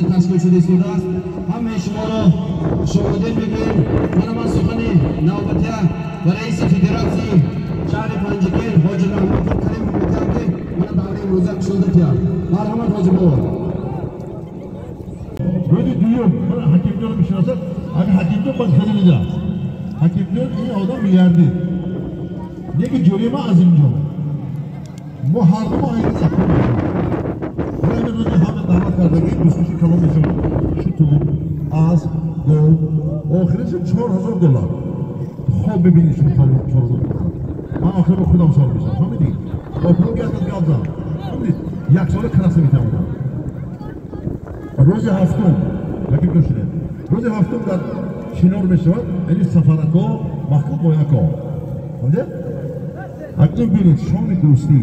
روز تشکیل شده سود است. همه شما را شاهدین میگوییم. من سخن نوبتی و رئیس فدراسیون شهر پنجگیر حاجی محمد کریم میگویم که من دعوت امروزه کشنده تیم. مرحمت حاجی بابا. روز دیوم من حکیم جان میشناسم. اگه حکیم جان باز خیلی میده. حکیم جان این آدم میلیاردی. دیگه جریمه از اینجا. ما هر دو آینه سخن میکنیم. برای روزی همه دعوت کردگی دوستشی کلام میشون. شتو، از، گل، آخرش $4000. خواب ببینید شما خالی $4000. من آخر با خودم سال میشم. فهمیدید؟ با خودم گردت گردم. فهمیدید؟ یک سال کناسه میتونم. روز هفتم یکی گوشته. روز هفتم در شنور میشود. این سفرکو محکوم بایکو. فهمیدید؟ اکنون بینید شام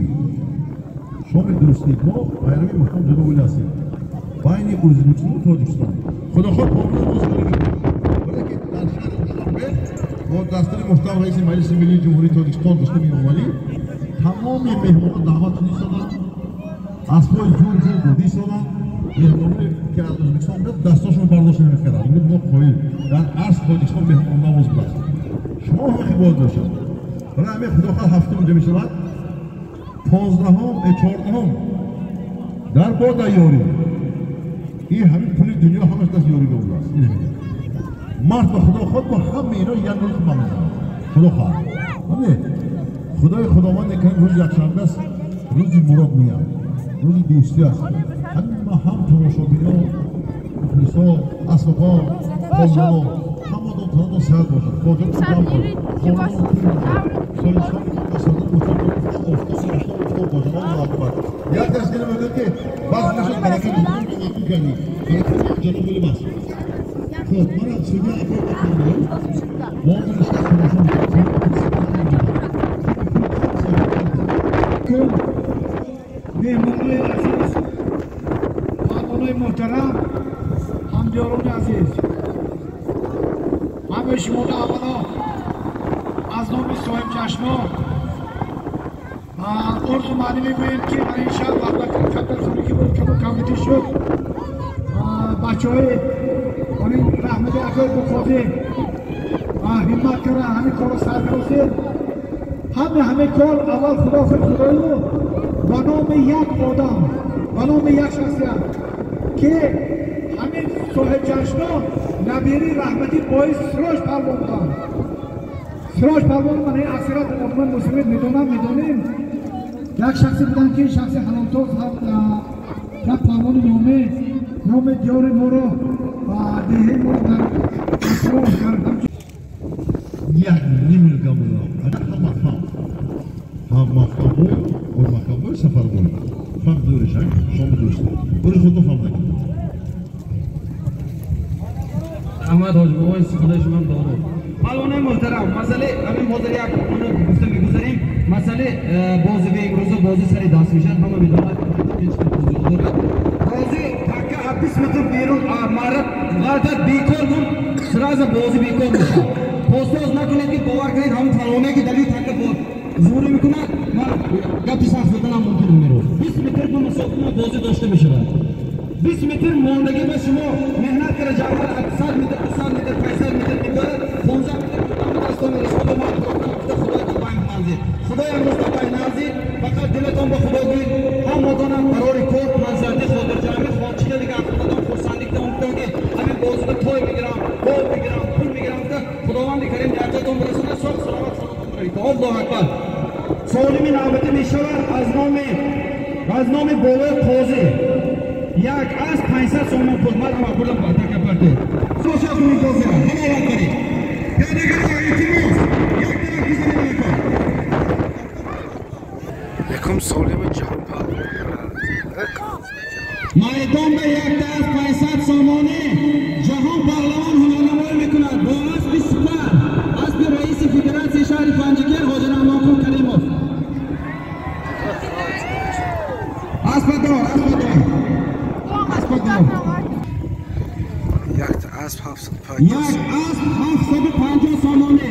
درستی ما پیروی محکم جلو ولی هستیم. بین ازبکستان و تاجیکستان. خدا خود معامله باز کنیم. ولی که در شهر دوشنبه با دستور محترم رئیس مجلس ملی جمهوری تاجیکستان دوستم اینوانی تمام مهمان دعوت شدن. از پای جور گودی شدن. مهمانی که از ازبکستان بیاد دستاشون برداشت نمی‌کردن. این ما قایل در عرض تاجیکستان مهمان نواز بود. شما هم باید باشید. برای همه خدا خواهد هفته اونجا میشود. 14 در با یاری این همین پول دنیا همش دست یاری دوله است. مرد به خدا خود با همه اینا یک روز بمیزن. خدا خواهد خدای خداوند که روز یکشنبه است روز مراد میاد، روز دوستی است. همین ما هم تماشابینا مخلصا اسبقا خانوانا همه دو صحت باشد. خاطر کدام خانوانا سایشان مسادر مطلب افتاد باشد. الله اکبر. یک دست کنه بگید که وقت نشد برکت نکنی کنی برکت جنوب بلی بست. خب من از سویه افراد بکنیم ما برشت تماشا میکنیم. مهمانای عزیز، خانمانای محترم، همجاران عزیز، من به شما اولا از نام صاحب چشما عرض معنی میگویم که در این شهر وقت کترخانه که بود کمیتی شد بچه های رحمت اکای بخواه همت کرده همین کار رو سر برسید. همه کار اول خدا خدایی رو و نام یک آدم و نام یک شخصیت که همین صاحب جشنا نبیری رحمتی باعث سراج پروان بودن. سراج پروان من این اکثرات عموم مسلمین میدونیم یک شخصی بودن که شخص حلالتوز در پروان نام دیار ما رو و دیه ما رو در اطراف کردم. یک نمیرگم بودم هم مفهوم بود و مفهوم سفر بود. فهم دورشن شام دوست. برای خود فهم نکنید. احمد حاج بابای خدای شما داره. پهلوان محترم مسئله همین موضوع یک اونو گفته میگذاریم. مسئله بازی به امروز بازی سری دست میشد. همه میدونن بازی تکه 20 متر بیرون مرد غلط بیکار بود. سراز بازی بیکار میشه. پاسپورت نکنید که باور کنید هم پهلوانه که دلیل تکه بود. زوری میکنه من گپی سخت بزنم ممکن میرو 20 متر به مسافت بازی داشته میشه. 20 متر ماندگی به شما مهنت کرده جوان 100 متر 200 متر 500 متر میگذاره 15 متر دستان رسول ما خدای تو پای نازی خدای امروز تو پای نازی فقط دلتون به خدا گیر هم مدانم قرار کورت منزرده خاطر جمعی خواهچیه دیگه خدادم خورسندی که اون که همین بازی به توی میگیرم گل میگیرم پول میگیرم که خداوند کریم درجاتون برسونه صبح سلامت خودتون برید. الله اکبر. سوالی نوبتی میشود از نام بابای قاضی یک از 500 سومن پول مرد ما بودم با تکه پرده سوشا کنید قاضی را همه وقت کنید یا دیگر اعتماز یک طرف بزنید میکن یکم سالم جهان میدان به یک از 500 سامانه جهان پهلوان هنرنمایی میکند با اسب سپر اسب رئیس فدراسیون شهر پنجگیر حاجی محمد کریموف اسب دار یک اسب 750 سامانه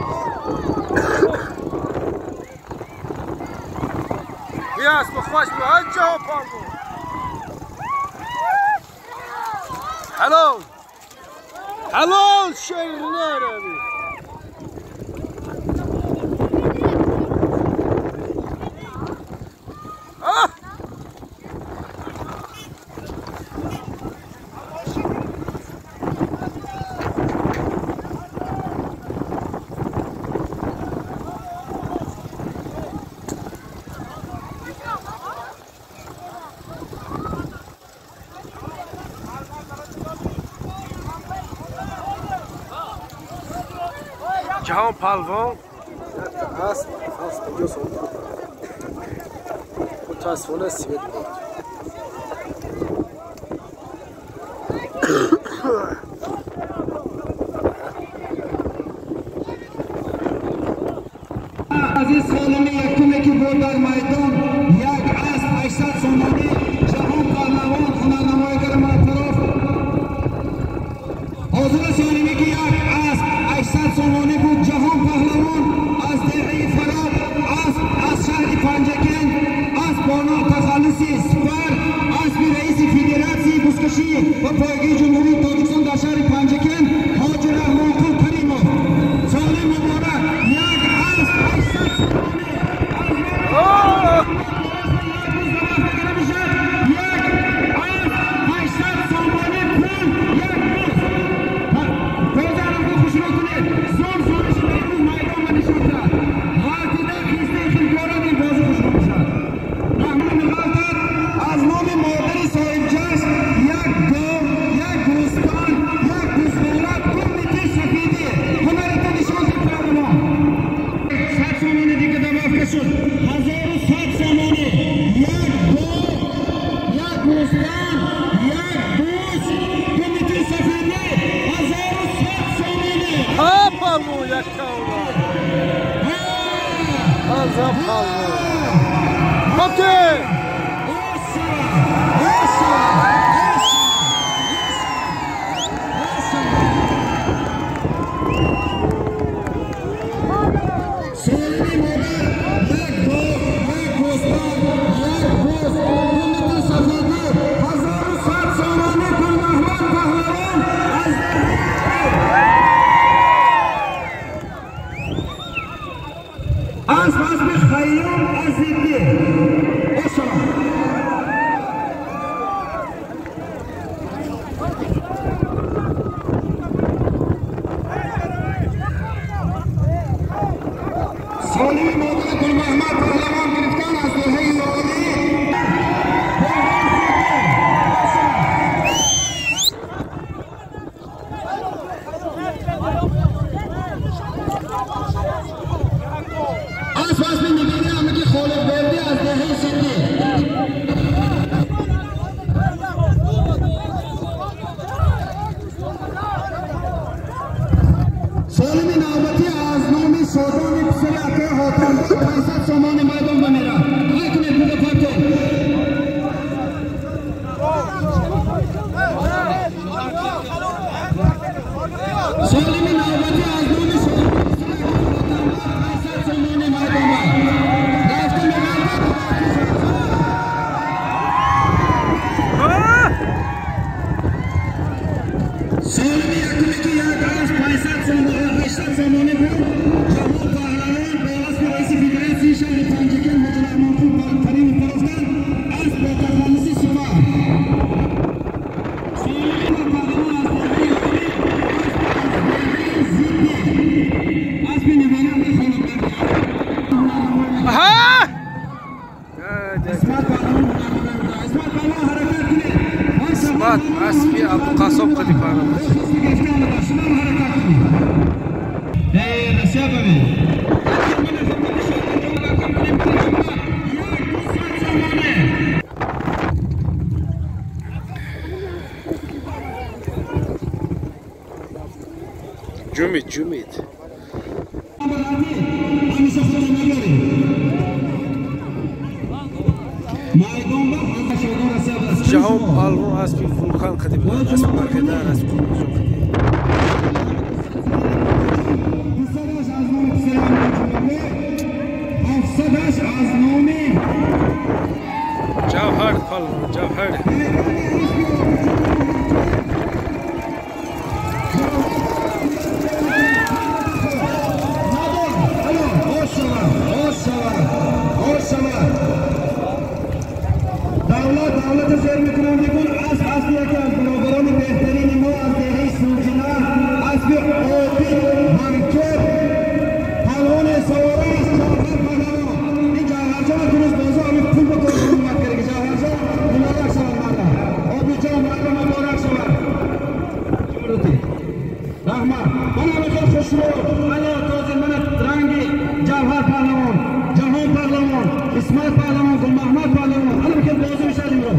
یه اسب خوش بود. جهان پالوان. حلال شیر نروی. جهان پالوان است کجاست متاسفانه سوید بود. عزیز سالمی یکمی که بود در میدان یک اسب 800 سومانی جهان پهلوان هنرنماییگر معترف حضور سالمی که یک اسب 800 سومانی بود جهان پهلوان از دهه فراب از شهر پنجکن اسب بانو تخلصی سپر اسب رئیس فدراسیون بزکشی و پایگی جمهوری تاجیکستان در شهر پنجکن حاج رحمان خان کریموف سال مبارک یک اسب 800 سومانی جمید جهان پالوان است که فولکان قدیم است برگدار است Cevher palvon, Cevher. دولت سیر میکنم دیگون اصلی که از بنابران بهترین ما از دهه سوجینا اصلی آبی همکر پلوان سواره از جاهر پهلوان این جاهرجا کنوز بازو همین پول بکنم اومد کرده که جاهرجا مبارک شود مردم آبی جا مردم مبارک شود شمروتی رحمت من همه خیلی خوش رو علا تازه من رنگی جاهر پهلوان جهان پهلوان اسماعیل پهلوان گل محمد پهلوان الان که بازو میشه رو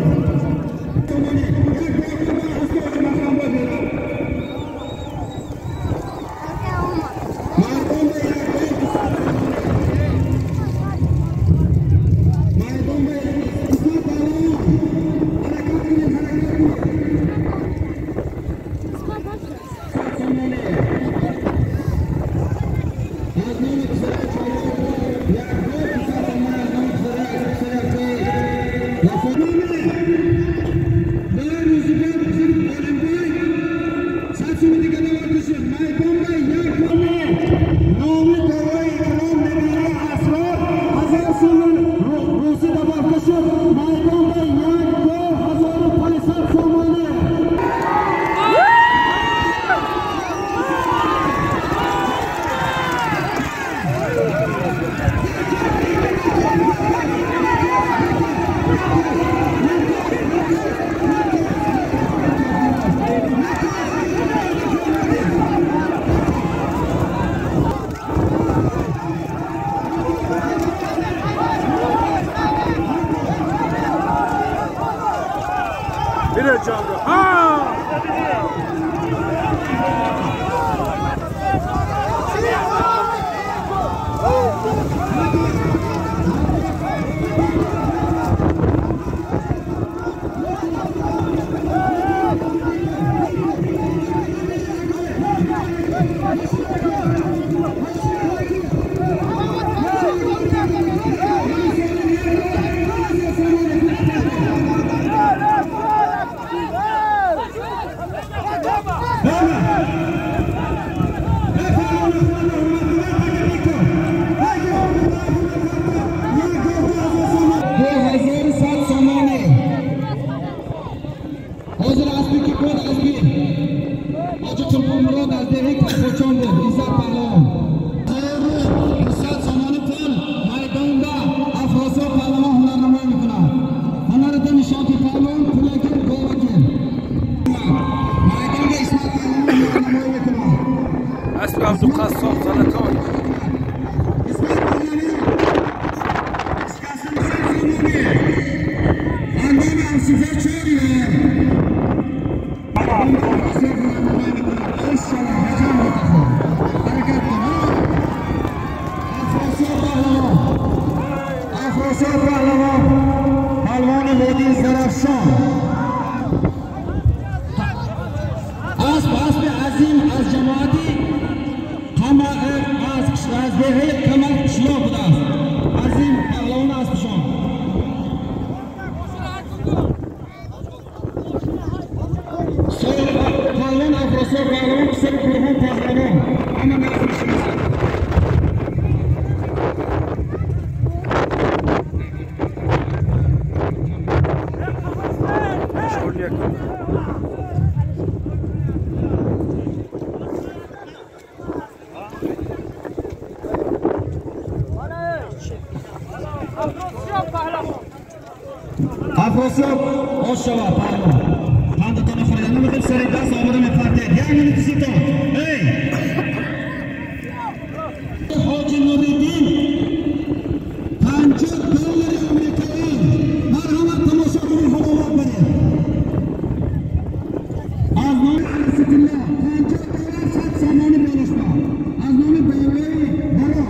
افراسیاب آشوا پهلوان پندتان خریدن میخواد سری دست آماده میپرده یعنی نمیتیسیتون ای حاجی نوریدین $50 آمریکایی مرحمت تماشا کنید خداوند برید از نام علیستالله $50 صد سامانی بالشما از نام بیوهی برا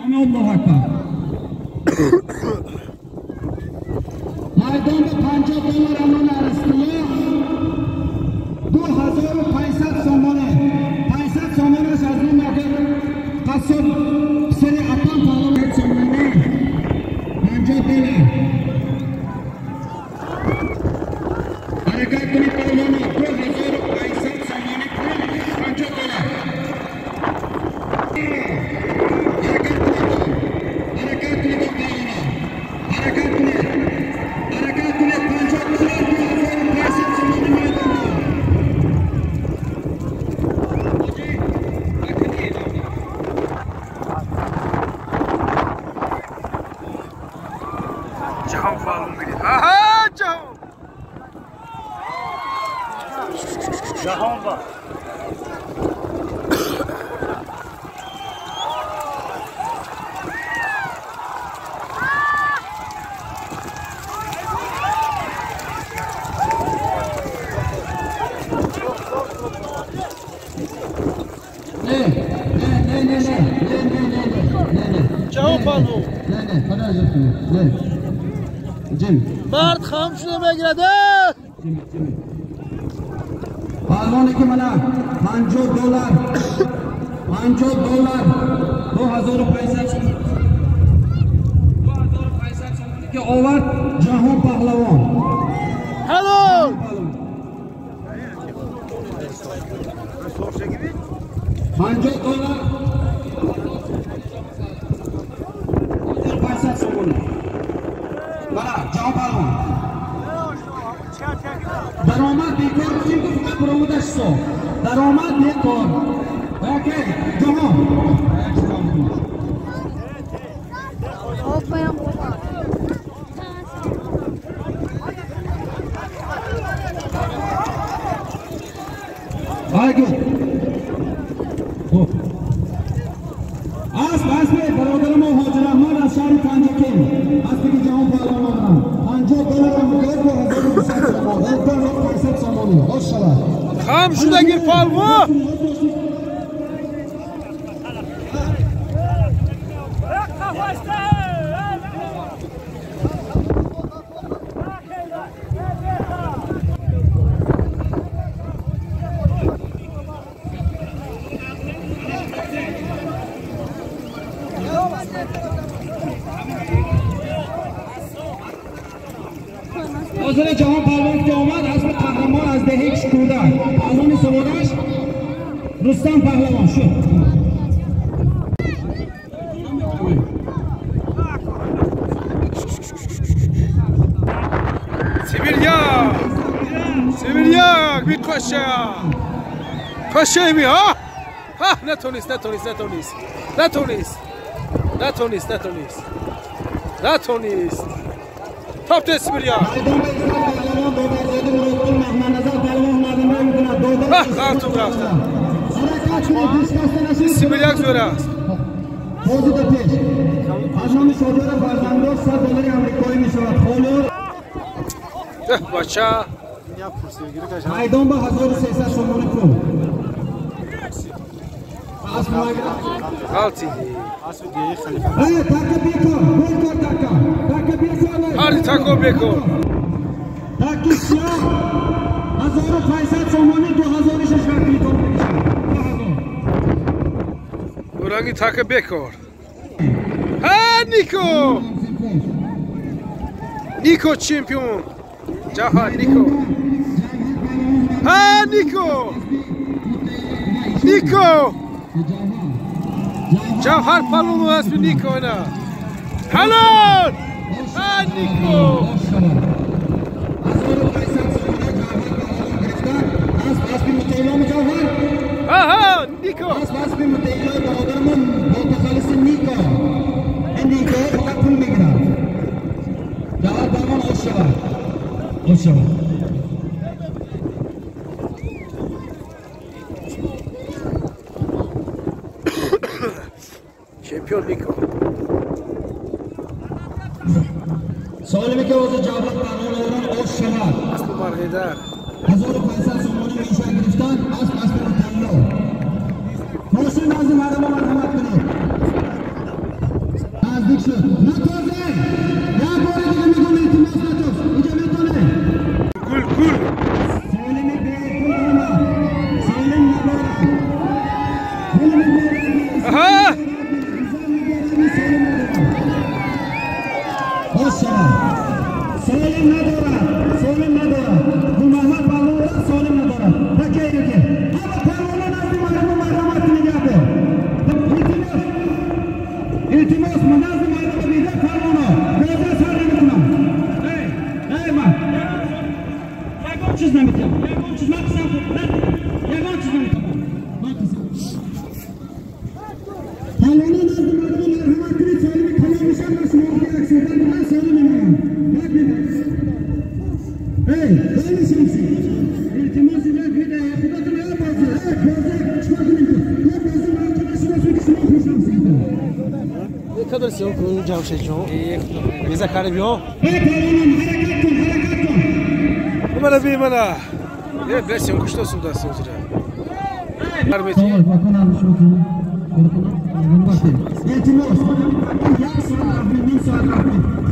Allohu akbar. Maydonda $50 aman arasında 2500 somoni. 500 somoni shazim yakın qassob seri atan palovon somoni. $50. Harakat qiling palovon 2500 somoni pul $50. مرد خام شده بگیرده پالوانی که منه $50 $2500 که آورد جهان پهلوان هلو $50 $2500 برای جهان پهلوان درآمد بیکار بودیم که فقط برآمدش سو درآمد بیکار اوکی جهان آگه اسب برادرم و حاج رحمان از شهر پنجکین اسبی که جهان پهلوان آورم $50 هم بگیر با 1500 سامانی خوش شود خام شده گیر پالوان حاضر جهان پهلوان که آمد اسب قهرمان از دهه شکودن پهلوان سوارش رستم پهلوان شد سیبیلیاک میکشه کشه می ها نتونست تاپ تو سیبیلیاک خارتون رفته سیبیلیاک زوره است موضوع در پیش از نام شادر فرزندار $100 امریکایی می شود خالور بچه میدان با 1300 سومانی پول غلطی تاکه بیکار هر تاکو بکن تاکه سیاه 1500 سومانی 2006 وقتی تو برانگی تاکه بکن ها نیکو چمپیون جهان نیکو ها نیکو جوهر پالونو اسم نیکو نه هلون ها نیکو ها نیکو اسب متعیلای برادرمون با تخلص نیکو این نیکو فقط پول میگیرن جواب برمان خوش شود چمپیون نیکو سوالی که واسه جواب برمان آورن خوش شود اسب مرغیدر 1500 سومانی میشه گرفتن اسب متعیلا ماشین از مردم مرحمت کنید نزدیک شد نتازه یا باره دیگه میگم التماس نتاز اینجا میتونه گل گل سالم بیرون اومد سالم ندارد سالم بیرون آها سالم ندارد گل محمد پهلوان سالم ندارد بکی دیگه اما پهلوان نزدی مرحمت نگه دار التماس من نزدی مرحمت نگه پهلوان بازه سر نمیکنم ای من یکم چیز نمیتونم یکم چیز من قسم یکم چیز نمیتونم من قسم پهلوان نزدی مرحمت کنی سالمی کلا میشم من شما که اکسیدن من سالم نمیکنم Hey, böyle şemsi. İltimas ile bir de yakıdatın en bazı. Evet, bazı çıkartın. Ya bazı arkadaşına söylesine koşamsın. Ne kadar sen konuşacağım Cavşet Joe? Bize karabıyor. Hey, Pavlon'um hareket kun. Bana bir bana. Ya ben sen kuştasın da sen sıra. Tamam, bakın abi şu okunu. Korkuna. Bunu bakayım. İltimas. Ya sonra Rabbim, min saat Rabbim.